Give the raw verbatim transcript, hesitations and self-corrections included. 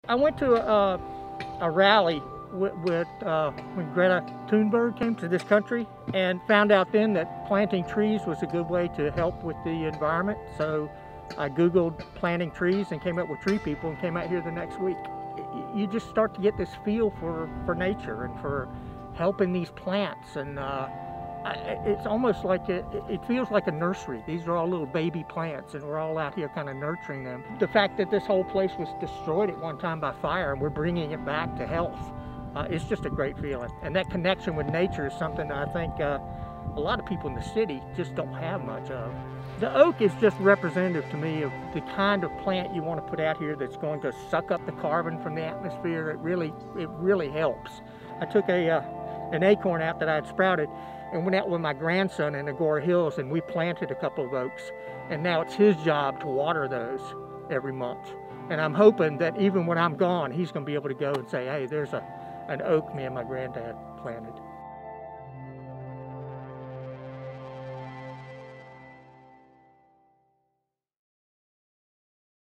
I went to a, a rally with, with uh, when Greta Thunberg came to this country, and found out then that planting trees was a good way to help with the environment. So I Googled planting trees and came up with Tree People and came out here the next week. You just start to get this feel for, for nature and for helping these plants, and uh, it's almost like it, it feels like a nursery. These are all little baby plants, and we're all out here kind of nurturing them. The fact that this whole place was destroyed at one time by fire and we're bringing it back to health, uh, it's just a great feeling. And that connection with nature is something that I think uh, a lot of people in the city just don't have much of. The oak is just representative to me of the kind of plant you want to put out here that's going to suck up the carbon from the atmosphere. It really, it really helps. I took a, uh, an acorn out that I had sprouted and went out with my grandson in Agora Hills, and we planted a couple of oaks, and now it's his job to water those every month. And I'm hoping that even when I'm gone, he's going to be able to go and say, hey, there's a, an oak me and my granddad planted.